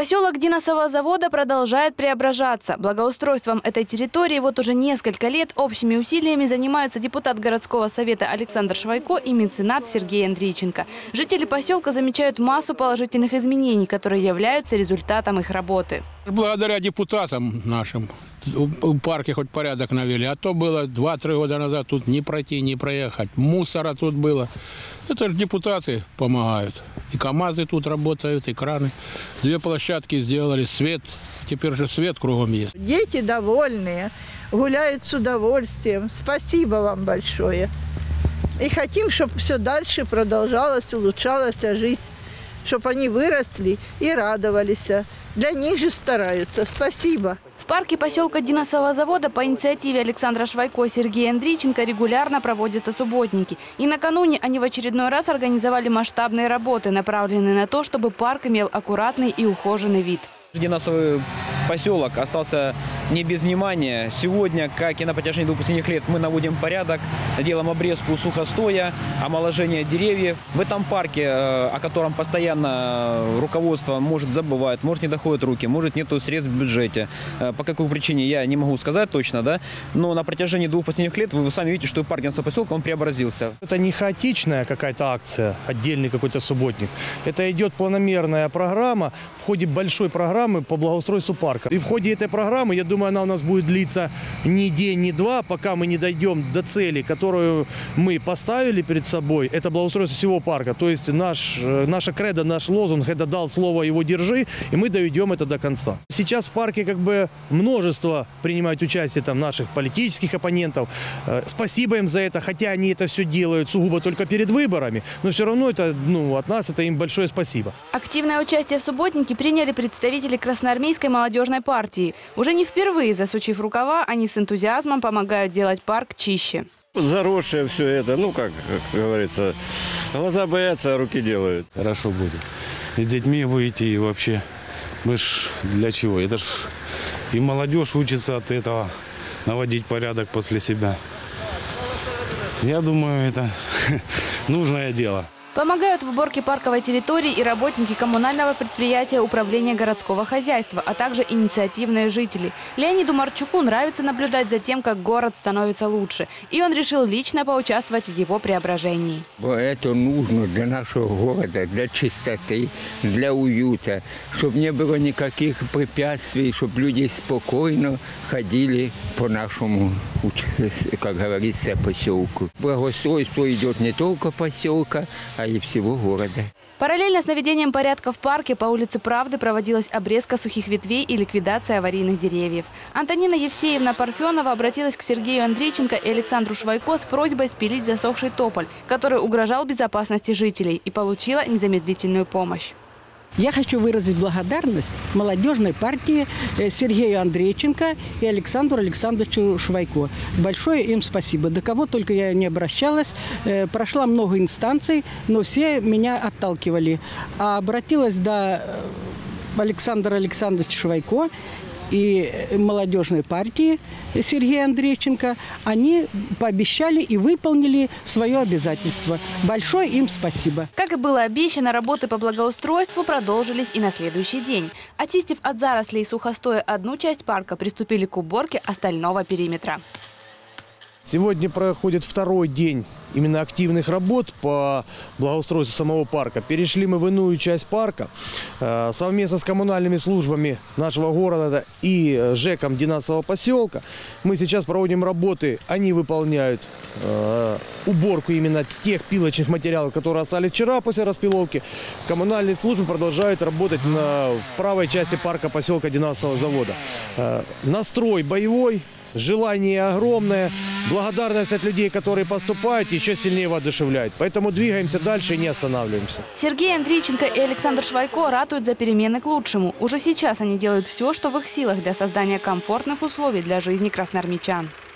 Поселок Диносового завода продолжает преображаться. Благоустройством этой территории вот уже несколько лет общими усилиями занимаются депутат городского совета Александр Швайко и меценат Сергей Андрейченко. Жители поселка замечают массу положительных изменений, которые являются результатом их работы. Благодаря депутатам нашим в парке хоть порядок навели. А то было 2-3 года назад тут не пройти, не проехать. Мусора тут было. Это же депутаты помогают. И КАМАЗы тут работают, и краны. 2 площадки сделали, свет. Теперь же свет кругом есть. Дети довольные, гуляют с удовольствием. Спасибо вам большое. И хотим, чтобы все дальше продолжалась, улучшалась жизнь. Чтобы они выросли и радовались. Для них же стараются. Спасибо. В парке поселка Диносового завода по инициативе Александра Швайко и Сергея Андрейченко регулярно проводятся субботники. И накануне они в очередной раз организовали масштабные работы, направленные на то, чтобы парк имел аккуратный и ухоженный вид. Диносовый поселок остался не без внимания. Сегодня, как и на протяжении 2 последних лет, мы наводим порядок, делаем обрезку сухостоя, омоложение деревьев. В этом парке, о котором постоянно руководство может забывать, может не доходят руки, может нету средств в бюджете. По какой причине, я не могу сказать точно, да? Но на протяжении 2 последних лет вы сами видите, что парк Диносового поселка, он преобразился. Это не хаотичная какая-то акция, отдельный какой-то субботник. Это идет планомерная программа в ходе большой программы по благоустройству парка. И в ходе этой программы, я думаю, она у нас будет длиться не день, не 2, пока мы не дойдем до цели, которую мы поставили перед собой. Это благоустройство всего парка. То есть наша кредо, наш лозунг – это «дал слово, его держи», и мы доведем это до конца. Сейчас в парке как бы множество принимают участие там наших политических оппонентов. Спасибо им за это, хотя они это все делают сугубо только перед выборами, но все равно это, от нас это им большое спасибо. Активное участие в субботнике приняли представители Красноармейской молодежной партии. Уже не впервые, засучив рукава, они с энтузиазмом помогают делать парк чище. Заросшее все это, как говорится, глаза боятся, а руки делают. Хорошо будет. И с детьми выйти, и вообще, мы ж для чего? Это ж и молодежь учится от этого наводить порядок после себя. Я думаю, это нужное дело. Помогают в уборке парковой территории и работники коммунального предприятия управления городского хозяйства, а также инициативные жители. Леониду Марчуку нравится наблюдать за тем, как город становится лучше. И он решил лично поучаствовать в его преображении. Это нужно для нашего города, для чистоты, для уюта, чтобы не было никаких препятствий, чтобы люди спокойно ходили по нашему, как говорится, поселку. Благоустройство идет не только поселка, а и всего города. Параллельно с наведением порядка в парке по улице Правды проводилась обрезка сухих ветвей и ликвидация аварийных деревьев. Антонина Евсеевна Парфенова обратилась к Сергею Андрейченко и Александру Швайко с просьбой спилить засохший тополь, который угрожал безопасности жителей, и получила незамедлительную помощь. Я хочу выразить благодарность молодежной партии Сергею Андрейченко и Александру Александровичу Швайко. Большое им спасибо. До кого только я не обращалась. Прошла много инстанций, но все меня отталкивали. А обратилась до Александра Александровича Швайко и молодежной партии Сергея Андрейченко. Они пообещали и выполнили свое обязательство. Большое им спасибо. Как и было обещано, работы по благоустройству продолжились и на следующий день. Очистив от зарослей и сухостоя одну часть парка, приступили к уборке остального периметра. Сегодня проходит 2-й день именно активных работ по благоустройству самого парка. Перешли мы в иную часть парка. Совместно с коммунальными службами нашего города и ЖЭКом Диносового поселка мы сейчас проводим работы. Они выполняют уборку именно тех пилочных материалов, которые остались вчера после распиловки. Коммунальные службы продолжают работать в правой части парка поселка Диносового завода. Настрой боевой. Желание огромное, благодарность от людей, которые поступают, еще сильнее воодушевляет. Поэтому двигаемся дальше и не останавливаемся. Сергей Андрейченко и Александр Швайко ратуют за перемены к лучшему. Уже сейчас они делают все, что в их силах для создания комфортных условий для жизни красноармейчан.